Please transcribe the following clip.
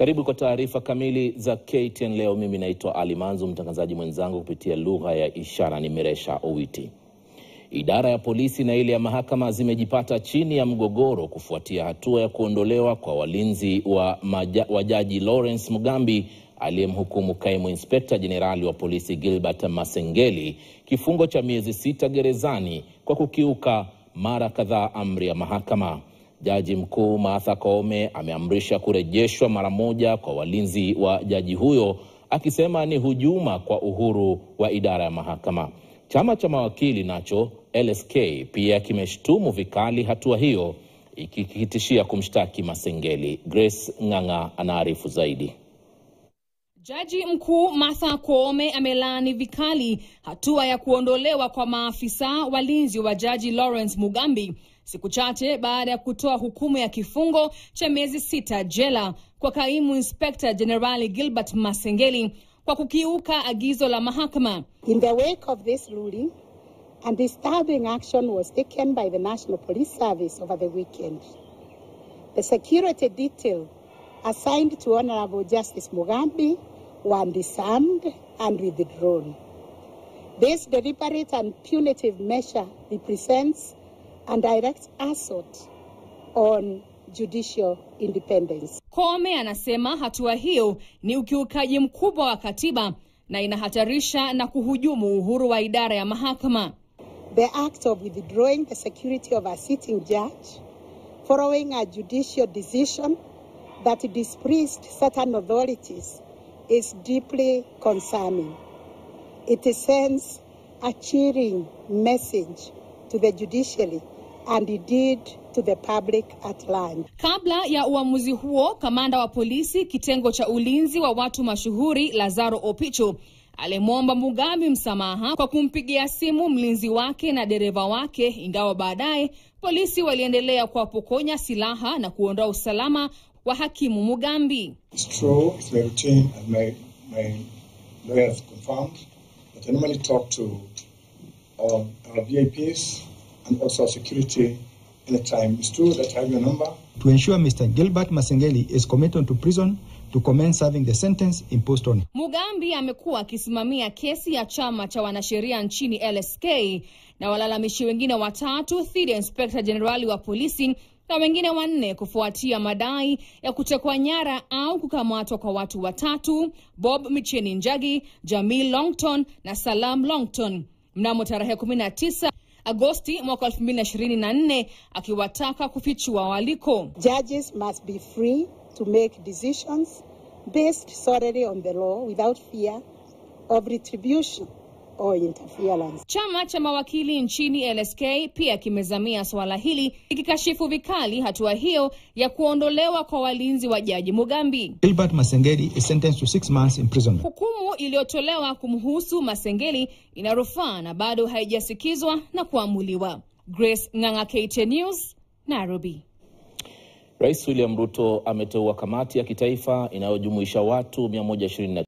Karibu kwa taarifa kamili za KTN leo. Mimi naitwa Ali Manzu, mtangazaji mwenzangu kupitia lugha ya ishara ni Meresha Owiti. Idara ya polisi na ile ya mahakama zimejipata chini ya mgogoro kufuatia hatua ya kuondolewa kwa walinzi wa Jaji Lawrence Mugambi aliyemhukumu kaimu inspekta jenerali wa polisi Gilbert Masengeli kifungo cha miezi 6 gerezani kwa kukiuka mara kadhaa amri ya mahakama. Jaji mkuu Martha Koome ameamrisha kurejeshwa mara moja kwa walinzi wa jaji huyo, akisema ni hujuma kwa uhuru wa idara ya mahakama. Chama cha mawakili nacho LSK pia kimeshtumu vikali hatua hiyo, ikikitishia kumshtaki Masengeli. Grace Nganga anaarifu zaidi. Jaji mkuu Martha Koome amelaani vikali hatua ya kuondolewa kwa maafisa walinzi wa Jaji Lawrence Mugambi siku chache baada ya kutoa hukumu ya kifungo cha miezi 6 jela kwa kaimu inspekta jenerali Gilbert Masengeli kwa kukiuka agizo la mahakama. In the wake of this ruling, a disturbing action was taken by the National Police Service over the weekend. The security detail assigned to Honorable Justice Mugambi were disarmed and withdrawn. This deliberate and punitive measure represents a direct assault on judicial independence. Koome anasema hatua hiyo ni ukiukaji mkubwa wa katiba na inahatarisha na kuhujumu uhuru wa idara ya mahakama. The act of withdrawing the security of a sitting judge following a judicial decision that displeased certain authorities is deeply concerning. It sends a cheering message to the judiciary and indeed to the public at large. Kabla ya uamuzi huo, kamanda wa polisi kitengo cha ulinzi wa watu mashuhuri Lazaro Opicho alimwomba Mugambi msamaha kwa kumpigia simu mlinzi wake na dereva wake, ingawa baadaye polisi waliendelea kuwapokonya silaha na kuondoa usalama wa hakimu Mugambi. It's true, it's my routine, and my lawyer has confirmed that I normally talk to our VIPs and also security anytime. It's true that I have your number. To ensure Mr. Gilbert Masengeli is committed to prison to commence serving the sentence imposed on him. Mugambi amekuwa akisimamia kesi ya chama cha wanasheria nchini LSK na walalamishi wengine 3 dhidi ya inspekta jenerali wa polisi na wengine 4 kufuatia madai ya kutekwa nyara au kukamatwa kwa watu 3: Bob Micheni Njagi, Jamil Longton na Salam Longton. Mnamo tarehe 19 Agosti mwaka 2024 akiwataka kufichua waliko. Judges must be free to make decisions based solely on the law without fear of retribution or interference. Chama cha mawakili nchini LSK pia kimezamia swala hili, ikikashifu vikali hatua hiyo ya kuondolewa kwa walinzi wa Jaji Mugambi. Gilbert Masengeli is sentenced to 6 months imprisonment. Hukumu iliyotolewa kumhusu Masengeli ina rufaa na bado haijasikizwa na kuamuliwa. Grace Nganga, KTN News, Nairobi. Rais William Ruto ameteua kamati ya kitaifa inayojumuisha watu 120